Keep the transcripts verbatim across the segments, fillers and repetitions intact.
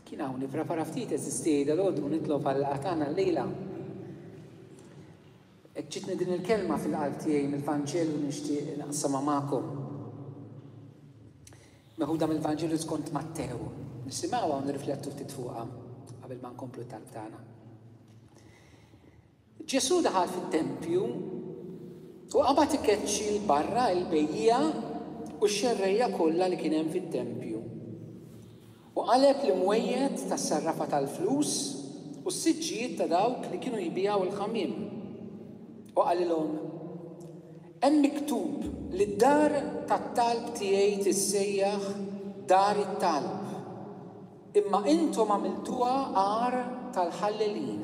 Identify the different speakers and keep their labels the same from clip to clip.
Speaker 1: Kien hawn nipprepara ftit eżisti dal-għodu nitlob għal-qatana l-lejla. Ġitni din il-kelma fil-qalb tiegħi mill-Vanġelu nixtieq naqsamha magħkom. Meħuda mill-Vanġelu skont Mattew. Nisimgħuha u nirriflettu ftit fuqha qabel ma nkomplu t-talb tagħna. Ġesu daħal fit-tempju u qabad ikeċċi barra l-bejjija u x-xerrejja kollha li kien hemm fit-tempju. U qaleb l-imwejjed tas-sarrafa tal-flus u s-siġġijiet ta' dawk li kienu jbiegħu l-ħamiem. U qalilhom: hemm miktub li d-dar tat-talb tiegħi tissejjaħ dar it-talb, imma intom għamiltuha għar tal-ħallelin.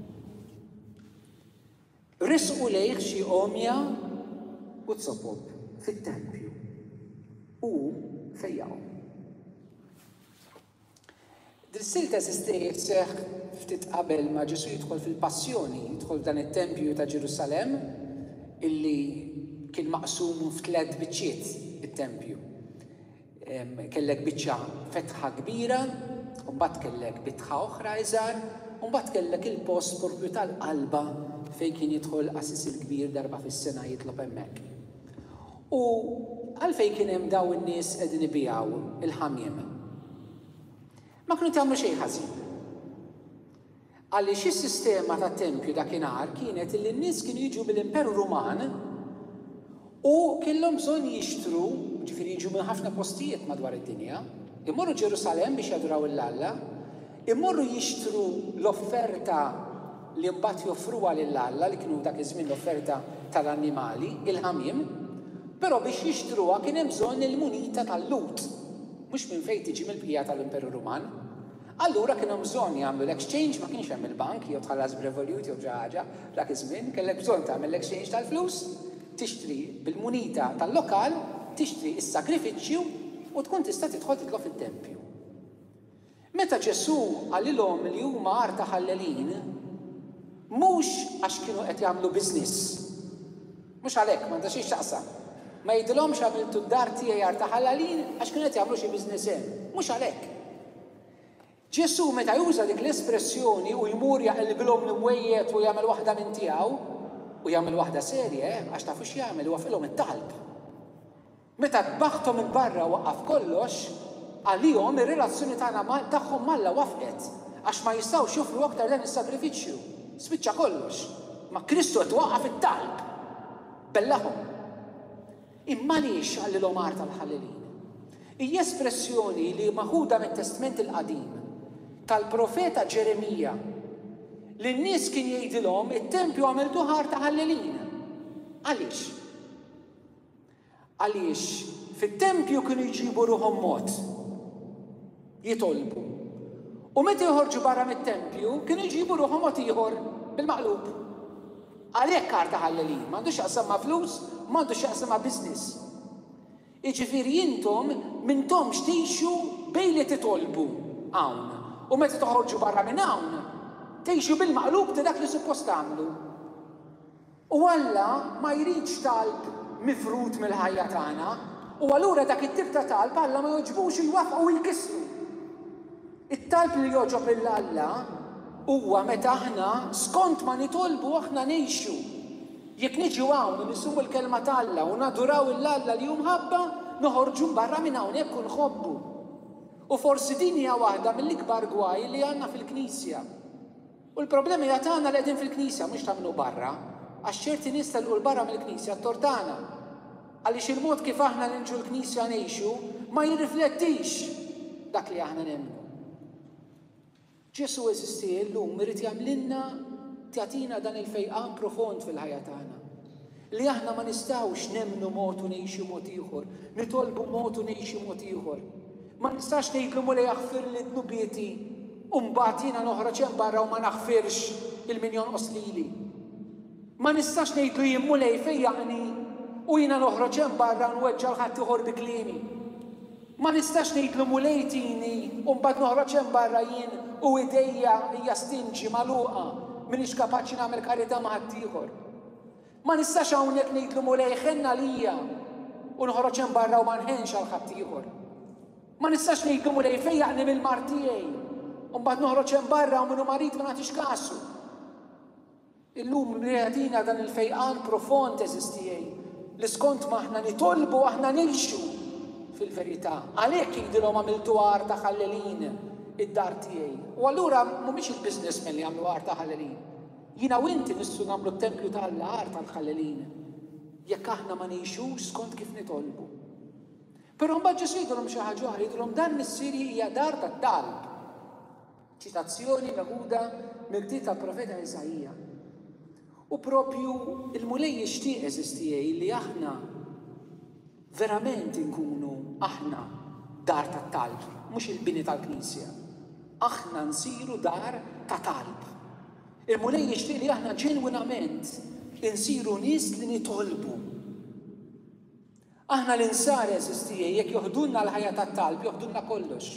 Speaker 1: Risqu lejh xi omja u tsopob fit-tempju u fejjaqhom. Dil-silta sistej seħ ftit qabel ma Ġesu jidħol fil-passjoni, jidħol dan it-tempju ta' Ġerusalem illi kien maqsum f'tliet biċċiet it-tempju. Kellek biċċa fetħa kbira, u mbagħad kellek bitħa oħra iżgħar, u mbagħad kellek il-post propju tal-qalba fejn kien jidħol qasis il-kbir darba fis-sena jitlob hemmhekk. U għalfejn kien hemm daw in-nies qegħdin ibigħu il-ħamiem. Ma kienu tagħmlu xejn ħażin. Għaliex is-sistema tat-tempju dakinhar kienet li n-nies kienu jiġu mill-Imperu Ruman u kellhom bżonn jixtru, ġifieri jiġu minn ħafna postijiet madwar id-dinja, imorru Ġerusalem biex jadoraw il-Alla, imorru jixtru l-offerta li mbagħad joffruha lill-Alla li kienu dak iż-żmien l-offerta tal-annimali, il-ħamiem, però biex jixtruha kien hemm bżonn il-munita tal-lut. Mhux minn fejn tiġi mill-bqija tal-Imperu Ruman. Allura kienu bżonn jagħmlu l-exchange, ma kienx hemm il-bank jew tħallas b'Revolut jew xi ħaġa dak iż-żmien, kellek bżonn tagħmel l-exchange tal-flus, tixtri bil-munita tal-lokal, tixtri s-sakrifiċċju u tkun tista' tidħol titlob fit-tempju. Meta Ġesu għalilhom li huma għar ta' ħallelin, mhux għax kienu qed jagħmlu business. Mhux għalhekk, m'għandha xejn x'taqsam. Ma jgħidilhomx għamiltu d-dar tiegħi għar ta' ħallelin għax kienu qed jagħmlu xi business hemm. Mhux għalhekk. Ġesu meta juża dik l-espressjoni u jmur jaqilbilhom l-imwejjed u jagħmel waħda minn tiegħu u jagħmel waħda serje għax tafu x'jagħmel huwa filhom it-talb. Meta tbaħħthom il barra waqqaf kollox, għalihom ir-relazzjoni tagħna tagħhom malla wafqet għax ma jistgħux joffru aktar dan is-sagrifiċċju. Spiċċa kollox. Ma Kristu qed waqqaf it-talb. Bellahom. Imma għaliex għallilhom għar tal-ħallelin? Hija espressjoni li maħuda mit-Testament il-Qadim tal-profeta Ġeremija li n-nies kien jgħidilhom it-tempju għamiltu għar ta' ħallelin. Għaliex? Għaliex fit-tempju kienu jġibu ruħhom mod, jitolbu. U meta joħorġu barra mit-tempju kienu jġibu ruħhom mod ieħor bil-maqlub. Għalhekk għar ta' ħallelin, m'għandux jaqsam ma' flus, m'għandux jaqsam ma' business. Jiġifieri intom m'intomx tgħixu bejn li titolbu hawn. U meta toħorġu barra minn hawn, tgħixu bil-maqlub ta' dak li suppost tagħmlu. U Alla ma jridx talb mifrut mill-ħajja tagħna, u allura dak it-tip ta' talb Alla ma joġbux jwaffqu u jkissru. It-talb li joġob lill-Alla huwa meta aħna skont ma nitolbu aħna ngħixu. Jekk niġu hawn u nisumu l-kelma tal-Alla u naduraw il-Alla li hu mħabba, noħorġu barra minn hawnhekk u nħobbu. U forsi din hija waħda mill-ikbar gwaj li għandna fil-Knisja. U l-problemi li tagħna li qegħdin fil-Knisja mhux tagħmlu barra, għax ċerti nies telqu barra mill-Knisja t-tortana. Għaliex il-mod kif aħna ninġu l-Knisja ngħixu ma jirriflettix dak li aħna nemmnu. Ġesu eżisti llum irid jagħmlilna tagħtina dan il-fejqan profond fil-ħajja tagħna. Li aħna ma nistgħux nemmnu mod u ngħixu mod ieħor, nitolbu mod u ngħixu mod ieħor. Ma nistax ngħidlu mulej jaħfir li dnubieti u mbagħad jiena noħroġ hemm barra u ma naħfirx il-min jonqos lili. Ma nistax ngħidlu jien mulej fejjaqni u jiena noħroġ hemm barra nweġġa' ħadd ieħor bi kliemi. Ma nistax ngħidlu mulej tini u mbagħad noħroġ hemm barra jien u idejja hija stinġi magħluqa m'iniex kapaċi nagħmel karità ma' ħadd ieħor. Ma nistax hawnhekk ngħidlu mulej ħenna lija u noħroġ hemm barra u ma nħenx għal ħadd ieħor. Ma nistax ngħidlu mulej fejjaqni mill-mar tiegħi u mbagħad noħroġ hemm barra u minnu marit ma nagħtix kasu. Illum rejadina dan il-fejqan profond eżistijej li skont ma aħna nitolbu aħna nilxu fil-verità. Għalhekk jgħidilhom għamiltu għar ta' ħallelin id-dar tiegħi. U allura mhumiex il-businessmen li għamlu għar ta' ħallelin. Jiena u inti nistgħu nagħmlu t-tempju tal-għar tal-ħallelin. Jekk aħna ma ngħixux skont kif nitolbu. Però mbagħad Ġesu jgħidulhom xi ħaġa oħra, jgħidulhom dan missieri hija dar tat-talb. Ċitazzjoni meħuda mill-ktieb tal-profeta Eżajija. U propju il-mulej jixtieq eżistijej li aħna verament nkunu aħna dar tat-talb, mhux il-bini tal-Knisja. Aħna nsiru dar ta' talb. Il-mulej jixtieq li aħna ġenwinament insiru nies li nitolbu. Aħna l-insar eżistijej jekk joħdulna l-ħajja tat-talb, joħdulna kollox.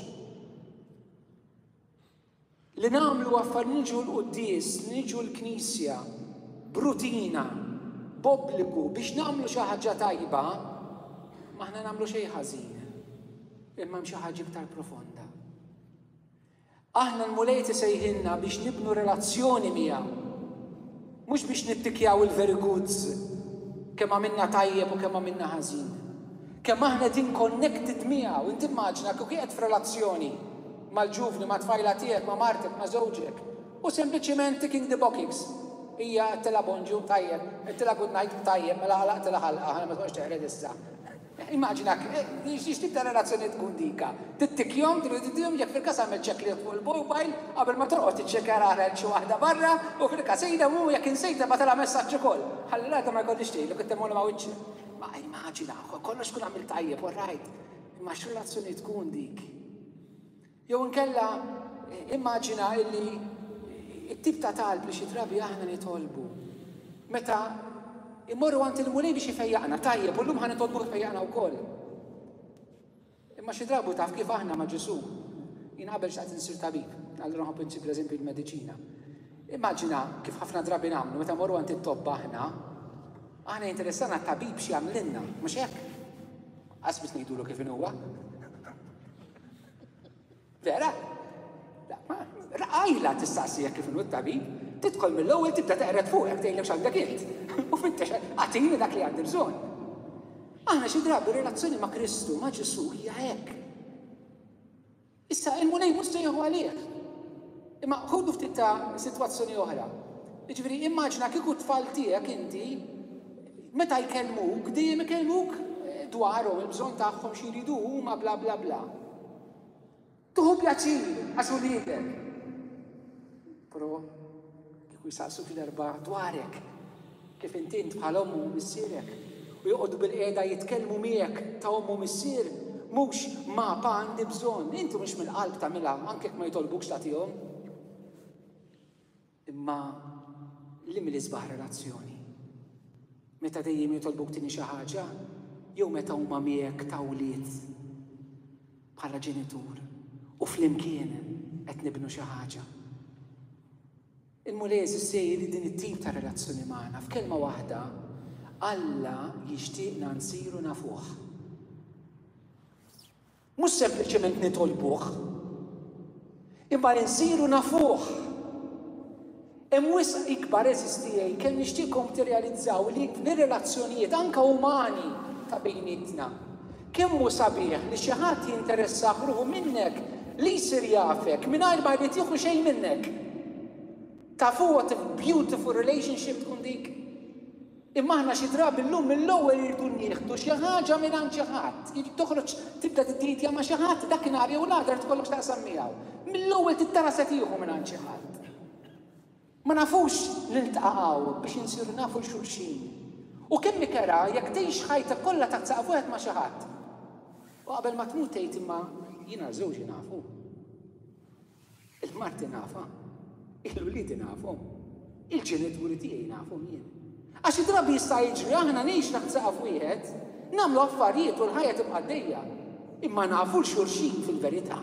Speaker 1: Li nagħmlu affarijiet niġu l-quddies, niġu l-Knisja, brutina, bobbliku biex nagħmlu xi ħaġa tajba, ma aħna nagħmlu xejn ħażin, imma hemm xi ħaġa iktar profonda. Aħna l-mulej tisejħilna biex nibnu relazzjoni miegħu, mhux biex nittikjaw il-very goods kemm għamilna tajjeb u kemm għamilna ħażin. Kemm aħna din connected miegħu, inti immaġina kif qiegħed f'relazzjoni mal-ġuvni, ma' tfajla tiegħek, ma' martek, ma' żewġek, u sempliċement ticking the boxes. Hija qed bonġu tajjeb, qed good night tajjeb, mela ħalaqtilha ħalqa, ħana ma tkunx teħred issa. Immaġina x'tip ta' relazzjoni tkun dika. Tittikjhom, tridhom jekk fil-każ għamel check li fuq il-mobile qabel ma torqod tiċċekkjar aħra xi waħda barra u fil-każ sejda mhu jekk insejta bagħtilha messaġġ ukoll. Ħalli ħadd ma jkollix tgħidlu kif temmulu ma' wiċċi. Ma immaġina, kollox tkun għamil tajjeb, all right. Imma x'relazzjoni tkun dik? Jew inkella immaġina illi it-tip ta' talb li xi drabi aħna nitolbu. Meta immorru għand il-mulej biex ifejjaqna, tajjeb, u llum ħa nitolbu ifejjaqna wkoll. Imma xi drabu taf kif aħna ma' Ġesu. Jien qabel xtaqt insir tabib, allura nħobb insib pereżempju l-mediċina. Immaġina kif ħafna drabi nagħmlu meta mmorru għand it-tobba aħna, aħna interessana tabib xi jagħmlilna, mhux hekk. Qasbis ngħidulu kif huwa. Vera? Raqajla tistaqsija kif inhu t-tabib, tidħol mill-ewwel tibda teqret fuqek tgħidlek x'għandek int. U fittex għatini dak li għandi bżonn. Aħna xi drabi relazzjoni ma' Kristu, ma' Ġesu hija hekk. Issa il-mulej mhux se jieħu għalih. Imma ħudu ftit ta' sitwazzjoni oħra. Jiġifieri immaġina kieku tfal tiegħek inti meta jkellmuk dejjem ikellmuk dwarhom il-bżonn tagħhom xi jridu huma bla bla bla. Tuħu pjaċir għax uliedek. Però kieku jsaqsu fil-erba' dwarek kif inti int bħal ommu missierek u joqogħdu bil-qiegħda jitkellmu miegħek ta' ommu missier mhux ma' pa għandi bżonn, inti mhux mill-qalb tagħmilha anke jekk ma jitolbukx tagħtihom. Imma li mill-isbaħ relazzjoni. Meta dejjem jitolbuk tieni xi ħaġa, jew meta huma miegħek ta' wlied bħala ġenitur u flimkien qed nibnu xi ħaġa. Il-mulej issejjer din it-tip ta' relazzjoni magħna f'kelma waħda, Alla jixtieqna nsiru nafuh. Mhux sempliċement nitolbuh, imma nsiru nafuh. Hemm wisq ikbar eżistijej kemm nixtieqhom tirrealizzaw li fir-relazzjonijiet anke umani ta' bejnietna. Kemm hu sabiħ li xi ħadd jinteressah ruħu minnek li jsir jafek mingħajr ma jrid jieħu xejn minnek. Tafu what a beautiful relationship tkun dik. Imma aħna xi drabi llum mill-ewwel irridu nieħdu xi ħaġa mingħand xi ħadd. Jiġi toħroġ tibda tidditja ma' xi ħadd dakinhar jew l-għadar tkollok taqsam miegħu. Mill-ewwel tittara se tieħu mingħand xi ħadd. Ma nafux niltaqgħu biex insiru nafu l-xulxin. U kemm ikera jekk tgħix ħajtek kollha taqsaq fuqek ma' xi ħadd. U qabel ma tmut tgħid imma jiena żewġi nafu. Il-marti nafa, il-wliedi nafu, il-ġenituri tiegħi nafu jien. Għax drabi jista' jiġri aħna ngħix naqsaq wieħed, nagħmlu affarijiet u l-ħajja tibqa' għaddejja, imma nafu l-xulxin fil-verità.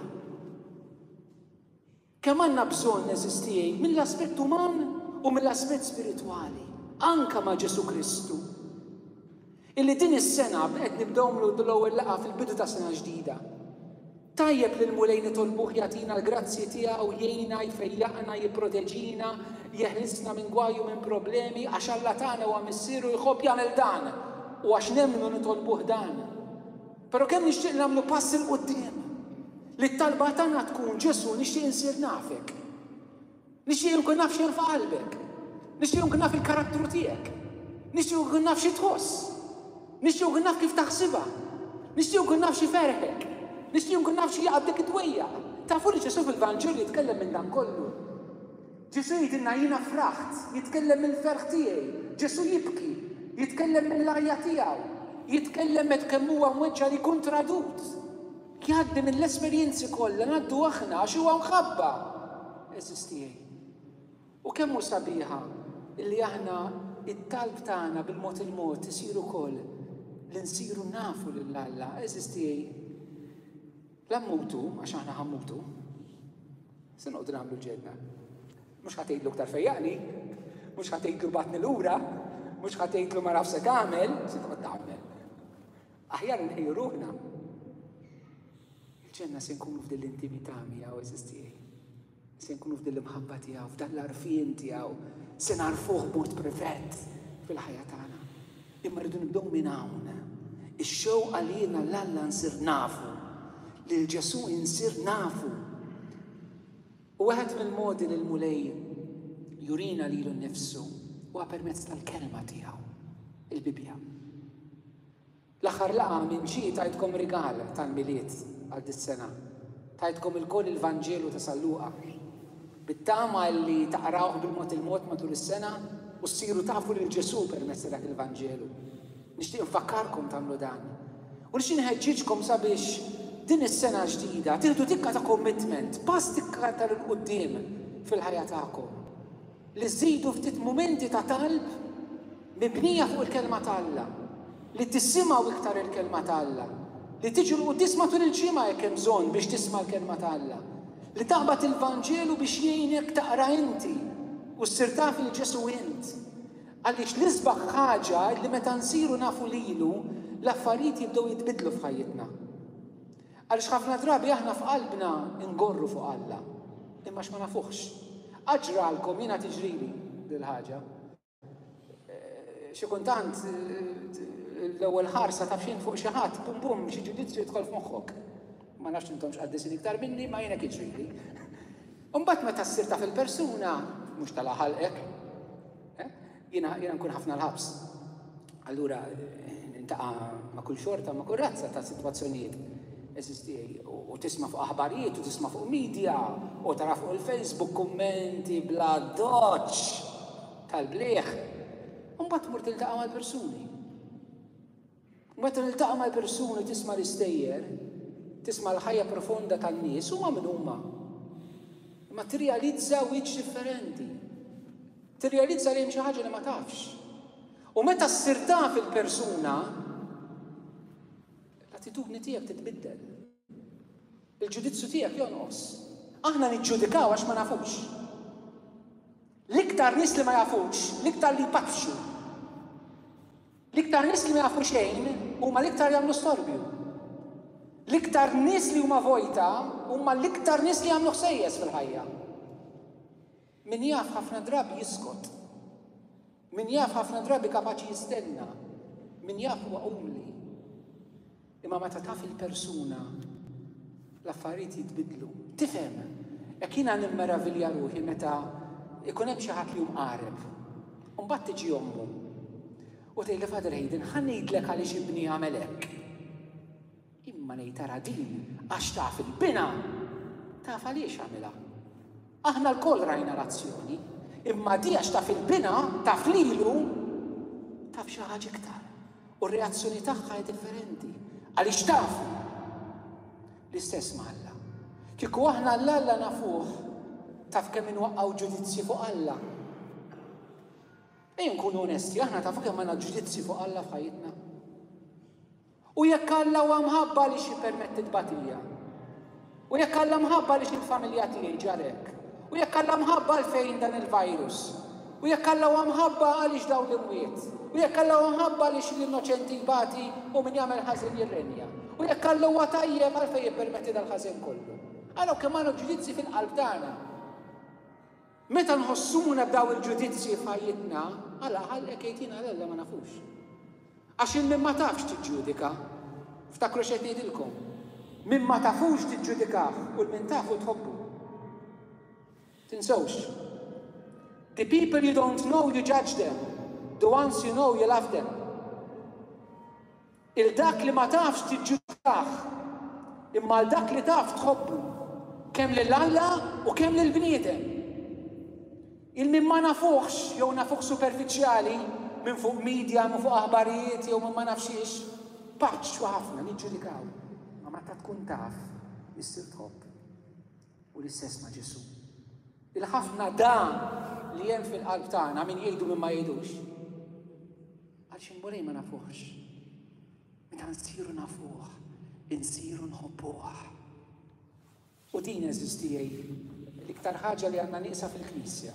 Speaker 1: Kemm għandna bżonn neżistijej mill-aspett uman u mill-aspett spiritwali, anke ma' Ġesu Kristu. Illi din is-sena qed nibdew l-ewwel laqgħa fil-bidu ta' sena ġdida. Tajjeb li l-mulej nitolbuh jagħtina l-grazzi tiegħu jgħinna, jfejjaqna, jipproteġina, jeħlisna minn gwaju minn problemi għax Alla tagħna huwa missieru jħobb jagħmel dan u għax nemmnu nitolbuh dan. Però kemm nixtieq nagħmlu pass il quddiem li t-talba tagħna tkun Ġesu nixtieq insir nafek. Nixtieq nkun naf x'hemm f'qalbek. Nixtieq nkun naf il-karattru tiegħek. Nixtieq nkun naf xi tħoss. Nixtieq nkun naf kif taħsibha. Nixtieq nkun naf xi ferħek. Nixtieq nkun naf xi jaqbdek idwejja. Tafu li Ġesu fil-Vanġel jitkellem minn dan kollu. Ġesu jgħidilna jiena fraħt, jitkellem mill-ferħ tiegħi. Ġesu jibki, jitkellem mill-lajja tiegħu. Jitkellem met kemm huwa mweġġa li jkun tradut. Jgħaddi mill-esperjenzi kollha ngħaddu aħna għax huwa mħabba. Eżis tiegħi. U kemm hu sabiħa illi aħna it-talb tagħna bil-mod il-mod isiru wkoll li nsiru nafu lil Alla. Eżis tiegħi. L-ammutu, għax aħna ħammutu, se noqdu nagħmlu ġedna. Mhux ħatgħidlu aktar fejjaqni, mhux ħatgħidlu batni lura, mhux ħatgħidlu ma nafx se tagħmel, se toqgħod tagħmel. Aħjar inħejju ruħna. Il-ġenna se nkunu f'din l-intimità miegħu eżis tiegħi. Se nkunu f'din l-imħabba tiegħu, f'dan l-għarfien tiegħu, se narfuh b'mod privett fil-ħajja tagħna. Imma rridu nibdew minn hawn. Ix-xewq għalina l-Alla nsir nafu. Li l-Ġesu insir nafu. U waħed mill-modi li l-mulej jurina lilu nnifsu huwa permezz tal-kelma tiegħu, il-Bibja. L-aħħar laqgħa minn xi tajtkom rigal tal-miliet għal dis-sena. Tajtkom il-koll il-Vanġelu ta' Salluqa. Bit-tama li taqrawh bil-mod il-mod matul is-sena u ssiru tafu lil Ġesu permezz dak il-Vanġelu. Nixtieq nfakkarkom tagħmlu dan. U nixtieq nħeġġiġkom sabiex din is-sena ġdida tieħdu tikka ta' commitment, pass tikka tal-qudiem fil-ħajja tagħkom. Li żżidu ftit mumenti ta' talb mibnija fuq il-kelma t'Alla, li tissimgħu iktar il-kelma t'Alla, li tiġu l-qudies matul il-ġimgħa jekk hemm bżonn biex tisma' l-kelma t'Alla, li taqbad il-Vanġelu biex jgħinek taqra inti u ssir taf il-Ġesu int. Għaliex l-isbaħ ħaġa li meta nsiru nafu lilu l-affarijiet jibdew jitbidlu f'ħajjitna. Għaliex ħafna drabi aħna f'qalbna ngorru fuq Alla, imma x'ma nafuhx. Aġralkom jiena tiġrili dil ħaġa. Xi kuntant l-ewwel ħarsa taf xejn fuq xi ħadd, bum bum xi ġudizzju jidħol f'moħħok. Ma nafx intom x'qaddisin iktar minni, ma jiena jiġrili. Imbagħad meta ssir taf il-persuna mhux tal-ħalqek, jiena jiena nkun ħafna l-ħabs. Allura nintaqa' ma' kull xorta ma' kull razza ta' sitwazzjonijiet. U tisma fuq aħbarijiet, u tisma fuq media, u tara fuq il-Facebook kummenti bla doċ tal-bleħ. Mbagħad tmur tiltaqa' mal-persuni. Mbagħad tiltaqa' mal-persuni tisma' l-istejjer, tisma' l-ħajja profonda tan-nies huma min huma. Imma tirrealizza wiċċ differenti. Tirrealizza li hemm xi ħaġa li ma tafx. U meta ssir taf il-persuna, l-attitudni tiegħek titbiddel. Il-ġudizzju tiegħek jonqos. Aħna niġġudikaw għax ma nafux. L-iktar nies li ma jafux, l-iktar li jpatfxu. L-iktar nies li ma jafu xejn huma l-iktar jagħmlu storbju. L-iktar nies li huma vojta huma l-iktar nies li jagħmlu ħsejjes fil-ħajja. Min jaf ħafna drabi jiskot. Min jaf ħafna drabi kapaċi jistenna. Min jaf huwa umli. Imma meta taf il-persuna l-affarijiet jitbidlu. Tifhem, jekk jiena nimmeravilja ruħi meta ikun hemm xi ħadd li mqareb. U mbagħad tiġi ommu. U tgħidli Father Hayden, ħa ngħidlek għaliex ibni għamel hekk. Imma ngħid tara din għax taf il-bina taf għaliex għamilha. Aħna lkoll rajna l-azzjoni, imma di għax taf il-bina taf lilu taf xi ħaġa iktar. U r-reazzjoni tagħha hija differenti. Għaliex taf l-istess ma' Alla. Kieku aħna l-Alla nafuh, taf kemm inwaqqgħu ġudizzji fuq Alla. Ejja nkunu onesti, aħna tafu kemm għandna ġudizzji fuq Alla f'ħajjitna. U jekk Alla huwa mħabba li xi permetti tbatija. U jekk Alla mħabba li xi familja tiegħi ġarek. U jekk Alla mħabba għalfejn dan il-virus. U jekk Alla huwa mħabba għaliex dawn l-imwiet. U jekk Alla huwa mħabba li xi l-innoċenti jbati u min jagħmel ħażin jirrenja. U jekk Alla huwa tajjeb għalfejn jippermetti dal-ħażin kollu. Għalhekk kemm għandna ġudizzji fil-qalb tagħna. Meta nħossuna b'daw il-ġudizzji f'ħajjitna, Alla ħallek jgħidina Alla ma nafux. Għax il min ma tafx tiġġudika, ftakru x'qed ngħidilkom. Min ma tafux tiġġudikah u l-min tafu tħobbu. Tinsewx. The people you don't know, you judge them. The ones you know, you love them. Il-dak li ma tafx tiġġudikah, imma l-dak li taf tħobbu. Kemm lill-Alla u kemm lill-bniedem. Il-min ma nafuħx, jew nafuħ superfiċjali, minn fuq media, minn fuq aħbarijiet, jew minn ma nafxiex, paċċu ħafna, niġġudikaw. Ma meta tkun taf, issir tħobb. U l-istess ma' Ġesu. Il-ħafna dan li hemm fil-qalb tagħna min jgħidu minn ma jgħidux. Għalx inburej ma nafuħx. Meta nsiru nafuh, insiru nħobbuh. U din eżistijaj l-iktar ħaġa li għandna nieqsa fil-Knisja.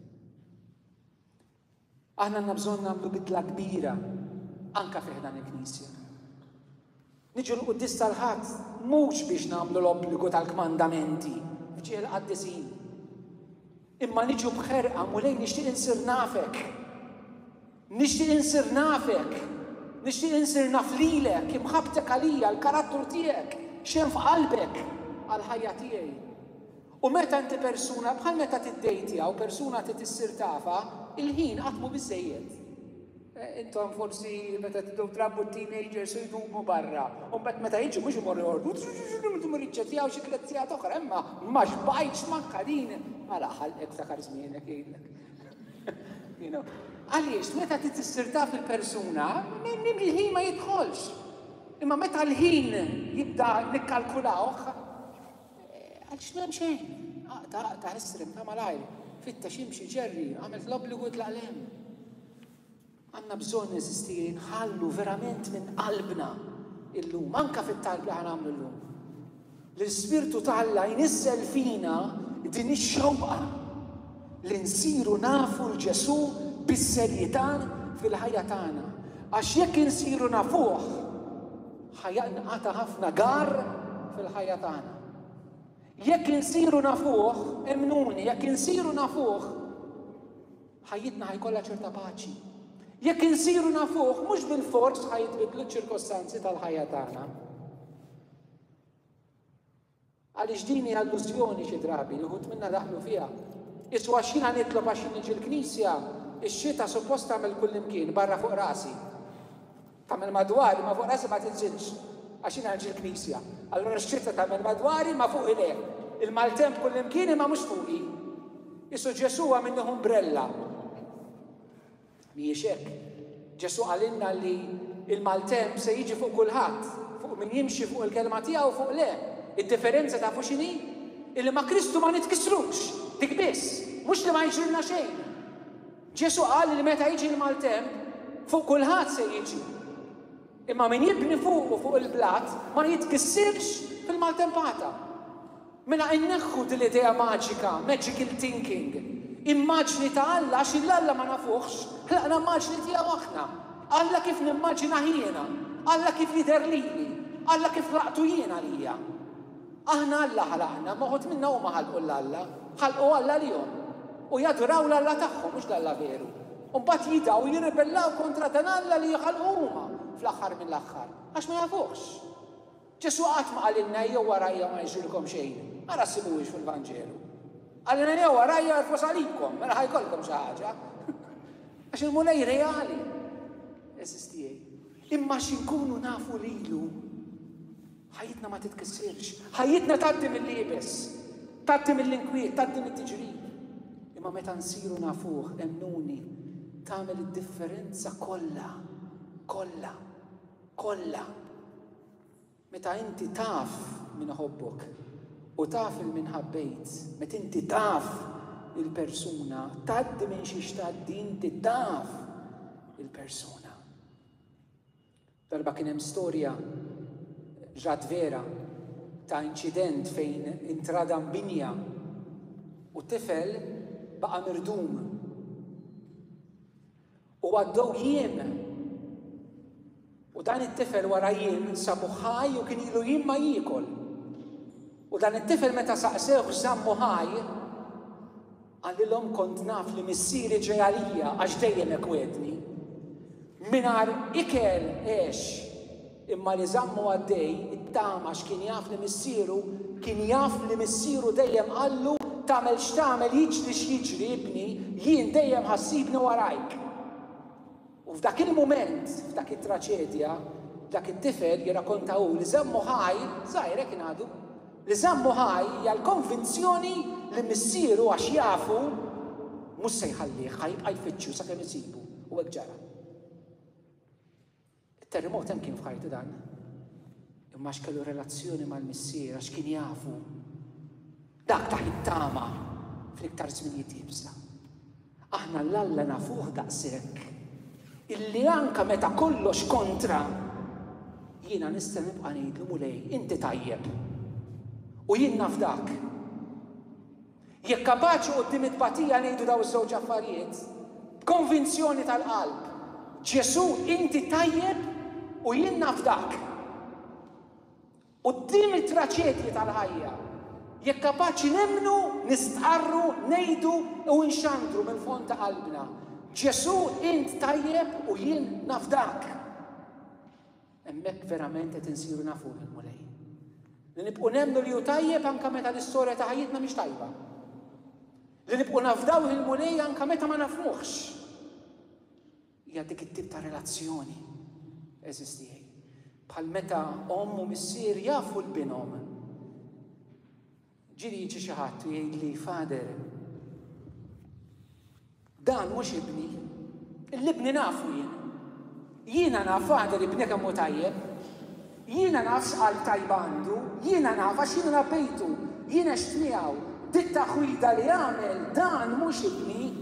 Speaker 1: Aħna għandna bżonn nagħmlu bidla kbira anke fih dan il-Knisja. Niġu l-qudies tal-ħadd mhux biex nagħmlu l-obbligu tal-kmandamenti f'ġiel qaddisin. Imma niġu bħerqa mulej nixtieq insir nafek. Nixtieq insir nafek. Nixtieq insir naf lilek, imħabbtek għalija, l-karattru tiegħek, x'hemm f'qalbek għall-ħajja tiegħi. U meta inti persuna bħal meta tiddejtja u persuna titissir tafa, il-ħin qatt mhu biżżejjed. Intom forsi meta tiddew trabbu t-teenagers u jdumu barra. U mbagħad meta jiġu mhux imorru jordu, intom riċċettjaw xi klezzjat oħra, imma ma xbajtx manka din. Mela ħalqek ftakar żmienek jgħidlek. Għaliex, meta titissir taf il-persuna, il-ħin ma jidħolx. Imma meta l-ħin jibda nikkalkulawh, għalx m'hemm xejn. Ta' isrem ta' malajr, fitta ximxi ġerri, għamilt l-obbligu tlaqlem. Għandna bżonn eżisti nħallu verament minn qalbna illum, anke fit-talb li ħanagħmlu llum. L-Ispirtu ta' jnissel fina din ix-xewqa li nsiru nafu l-Ġesu bis-serjetà fil-ħajja tagħna. Għax jekk insiru nafuh, ħajjaqnaqata ħafna gar fil-ħajja tagħna. Jekk insiru nafuh, emnuni, jekk insiru nafuh, ħajjitna ħajkollha ċerta paċi. Jekk insiru nafuh, mhux bil-fors ħajtbidlu ċ-ċirkostanzi tal-ħajja tagħna. Għaliex din hija illużjoni xi drabi li ħut minna daħlu fiha. Iswa xina nitlob għax niġi l-Knisja, ix-xita suppost tagħmel kull imkien barra fuq rasi. Tagħmel madwari ma fuq rasi ma tinżilx għax jiena niġi l-Knisja. Allura x-xita tagħmel madwari ma fuq ilek. Il-maltemp kull imkien imma mhux fuqi. Isu Ġesu huwa minnu umbrella. Mhijiex hekk. Ġesu għalinna li il-maltemp se jiġi fuq kulħadd, fuq min jimxi fuq il-kelma tiegħu fuq le. Id-differenza ta' fuq x'inhi? Illi ma' Kristu ma nitkissrux, dik biss, mhux li ma jiġrilna xejn. Ġesu qal li meta jiġi l-maltemp fuq kulħadd se jiġi. Imma min jibni fuq u fuq il-blat ma jitkissirx fil-maltempata. Mela inneħħu din l-idea maġika, magical thinking. Immaġni ta' Alla għax il-Alla ma nafuħx, ħlaqna immaġni tiegħu aħna. Alla kif nimmaġina jiena, Alla kif jidher lili, Alla kif laqtu jiena lija. Aħna Alla ħalaqna, ma ħodt minna huma ħalqu l-Alla, ħalqu Alla lihom. U jaduraw l-Alla tagħhom, mhux l-Alla veru. U mbagħad jidaw jirribellaw kontra dan Alla li jħalqu huma fl-aħħar mill-aħħar, għax ma jafuhx. Ġesu qatt ma qalilna jew warajja ma jiġrilkom xejn, ma rassibuhiex fil-Vanġelu. Għalina jew warajja jarfu salibkom, mela ħajkollkom xi ħaġa. Għax il-mulej reali. Eżistijej. Imma x'inkunu nafu lilu, ħajjitna ma titkissirx, ħajjitna tgħaddi mill-liebes, tgħaddi mill-inkwiet, tgħaddi mit-tiġrib. Imma meta nsiru nafuh, emmnuni, tagħmel id-differenza kollha, kollha, kollha. Meta inti taf min ħobbok u taf il-min ħabbejt, meta inti taf il-persuna, tgħaddi minn xi xtgħaddi, inti taf il-persuna. Darba kien hemm storja ġrat vera ta' inċident fejn intradam binja u tifel baqa' mirdum. U għaddew jiem u dan it-tifel wara jiem sabu ħaj u kien ilu jiem ma jiekol. U dan it-tifel meta saqsewh żammu ħaj, għallilhom kont naf li missieri ġej għalija għax dejjem ekwetni. Mingħajr ikel għex, imma li żammu għaddej, it-tama x'kien jaf li missieru, kien jaf li missieru dejjem qallu tagħmel x'tagħmel jiġri x'jiġri ibni, jien dejjem ħassibni warajk. U f'dak il-mument, f'dak it-traċedja, dak it-tifel jirrakkontaw li żammu ħaj, żgħir kien għadu, li żammu ħaj hija l-konvinzjoni li missieru għax jafu mhux se jħallih ħajbqa' jfittxu sakemm isibu u hekk ġara. It-terremot hemm kien f'ħajtu dan. Imma x'kellu relazzjoni mal-missier għax kien jafu dak taħt it-tama fl-iktar żminijiet jibsa. Aħna l-Alla nafuh daqshekk illi anke meta kollox kontra jiena nista' nibqa' ngħidlu mulej inti tajjeb u jien naf dak. Jekk kapaċi quddiem it-tbatija ngħidu daw iż-żewġ affarijiet b'konvinzjoni tal-qalb. Ġesu inti tajjeb u jien naf dak. Quddiem it-traċedji tal-ħajja. Jekk kapaċi nemmnu, nistqarru, ngħidu u nxandru mill-fond ta' qalbna. Ġesu int tajjeb u jien naf dak. Hemmhekk verament qed insiru nafu il-mulej. Li nibqgħu nemmnu li hu tajjeb anke meta l-istorja ta' ħajjitna mhix tajba. Li nibqgħu nafdaw il-mulej anke meta ma nafmuhx. Hija dik it-tip ta' relazzjoni eżistijaj. Bħal meta omm u missier jafu l-binhom. Ġieli jiġi xi ħadd u jgħidli fader, dan mhux ibni, l-ibni nafu jien. Jiena naf fader ibni kemm hu tajjeb, jiena naf x'qal tajba għandu, jiena naf għax jiena nabejtu, jiena x'tmiegħu, dik taħwida li għamel dan mhux ibni.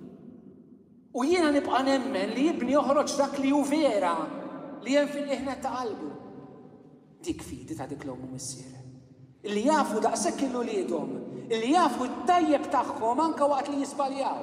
Speaker 1: U jiena nibqa' nemmen li jibni joħroġ dak li hu vera li hemm fil-qiegħnet ta' qalbu. Dik fidi ta' dik l-omm u missier. Illi jafu daqshekk illu liedhom, illi jafu t-tajjeb tagħhom anke waqt li jisbaljaw.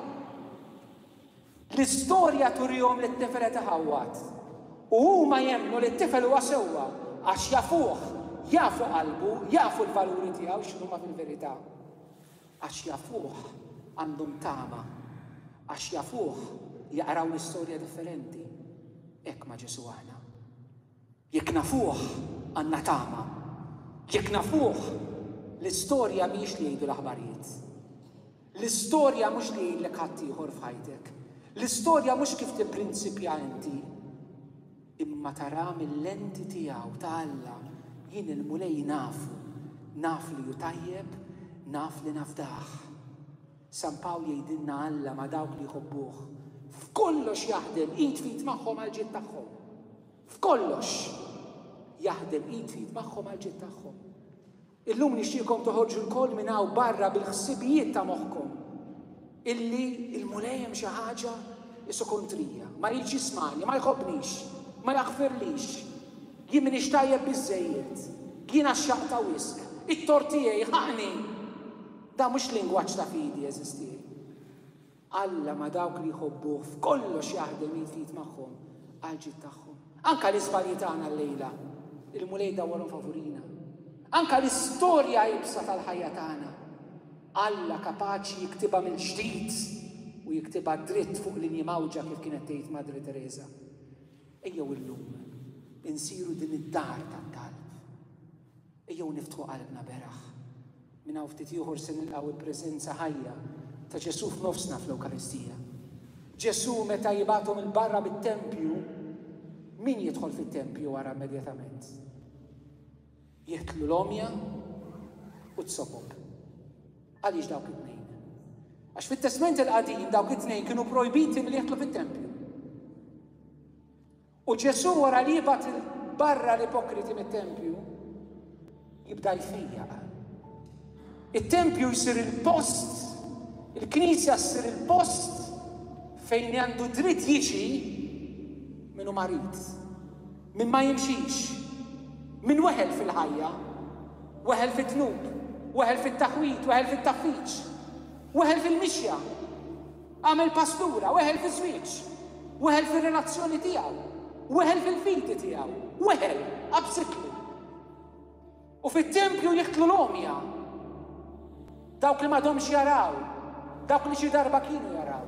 Speaker 1: L-istorja turihom li t-tifel qed iħawwad. U huma jemmnu li t-tifel huwa sewwa għax jafuh, jafu qalbu, jafu l-valuri tiegħu x'huma fil-verità. Għax jafuh għandhom tama. Għax jafuh jaqraw l-istorja differenti. Hekk ma' Ġesu aħna. Jekk nafuh għandna tama. Jekk nafuh l-istorja mhix li jgħidu l-aħbarijiet. L-istorja mhux li jgħidlek ħadd ieħor f'ħajtek. L-istorja mhux kif tipprinċipja inti. Imma tara mill-lenti tiegħu ta' Alla jien il-mulej nafu. Naf li hu tajjeb, naf li nafdah. San Pawl jgħidilna Alla ma' dawk li jħobbuh. F'kollox jaħdem id fit magħhom għal ġid tagħhom. F'kollox jaħdem id fit magħhom għal ġid tagħhom. Illum nixtieqkom toħorġu l-koll minn hawn barra bil-ħsibijiet ta' moħħkom. Illi il-mulej hemm xi ħaġa isu kontrija, ma jridx jismani, ma jħobbnix, ma jaħfirlix. Jien m'iniex tajjeb biżżejjed, jien għax-xaq ta' wisq, it-tort tiegħi ħaqni. Da mhux lingwaġġ ta' fidi jeżisti. Alla ma dawk li jħobbuh f'kollox jaħdem jitfit magħhom għal ġid tagħhom. Anke l-iżbalji tagħna llejla, il-mulej dawwarhom favorina. Anke l-istorja jibsa tal-ħajja tagħna. Alla kapaċi jiktibha mill-ġdid u jiktibha dritt fuq linji mawġa kif kienet tgħid Madre Teresa. Ejjew illum insiru din id-dar tat-talb. Ejjew niftħu qalbna beraħ. Minn hawn ftit ieħor se nilqgħu il-preżenza ħajja ta' Ġesu f'nofsna fl-Ewkaristija. Ġesu meta jibgħathom il-barra bit-tempju, min jidħol fit-tempju wara immedjatament? Jeħtlu l-omja u t-sobok. Għaliex dawk it-tnejn? Għax fit-Testament il-qadim dawk it-tnejn kienu projbiti milli jeħtlu fit-tempju. U Ġesu wara li jibgħat il-barra l-ipokriti mit-tempju jibda jfijjaq. Il-tempju jsir il-post, il-Knisja ssir il-post fejn għandu dritt jiġi minnu marit, minn ma jimxix, minn weħel fil-ħajja, weħel fit-tnub, weħel fit-taħwit, weħel fit-taħfiċ, weħel fil-mixja, għamel pastura, weħel fil-żwieġ, weħel fil-relazzjoni tiegħu. weħel fil-fidi tiegħu, weħel, absitlu. U fit-tempju jiqtlu l-omja. Dawk li m'għadhomx jaraw, dawk li xi darba kienu jaraw.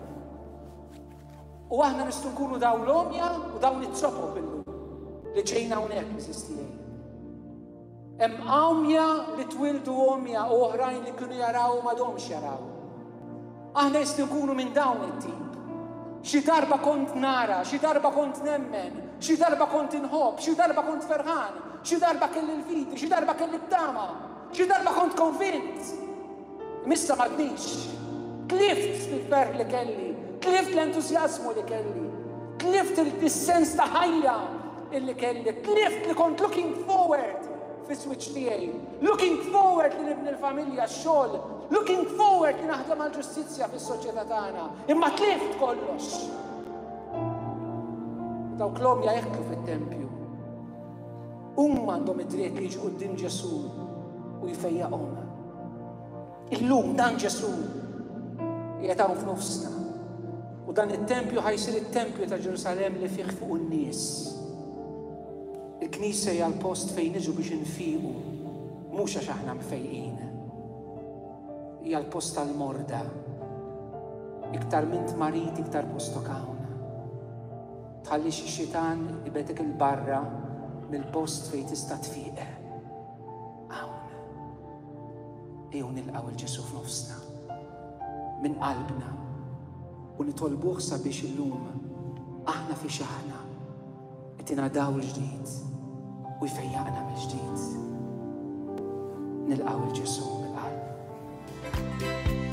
Speaker 1: U aħna nistgħu nkunu dawn l-omja u dawn it-tropop illum li ġejna hawnhekk miżistijej. Hemm omja li twildu omja u oħrajn li kienu jaraw u m'għadhomx jaraw. Aħna jistgħu nkunu minn dawn it-tip. Xi darba kont nara, xi darba kont nemmen, xi darba kont inħobb, xi darba kont ferħan, xi darba kelli l-fidi, xi darba kelli t-tama, xi darba kont konvint. Missa m'għadniex. Tlift fil-ferħ li kelli, tlift l-entużjażmu li kelli, tlift il-sens ta' ħajja illi kelli, tlift li kont looking forward fis-switch tiegħi, looking forward li nibni l-familja, x-xogħol, looking forward li naħdem għall-ġustizzja fis-soċjetà tagħna, imma tlift kollox. Dawk l-omja jeħklu fit-tempju. Huma għandhom id-dritt li jiġu quddiem Ġesu u jfejjaqhom. Illum dan Ġesu qiegħed hawn f'nofsna. U dan it-tempju ħajsir it-tempju ta' Ġerusalemm li fih fuq in-nies. Il-Knisja hija l-post fejn niġu biex infiqu, mhux għax aħna mfejqin. Hija l-post tal-morda. Iktar minn tmarid, iktar postok hawn. Tħalli xi xitan ibedek il-barra mill-post fejn tista' tfieq. Hawn. Ejjew nilqgħu il-Ġesu f'nofsna. Minn qalbna. U nitolbuh sabiex illum aħna fi xaħna itinadaw il-ġdid u jfejjaqna mill-ġdid. Nilqgħu il-Ġesu mill-qalb.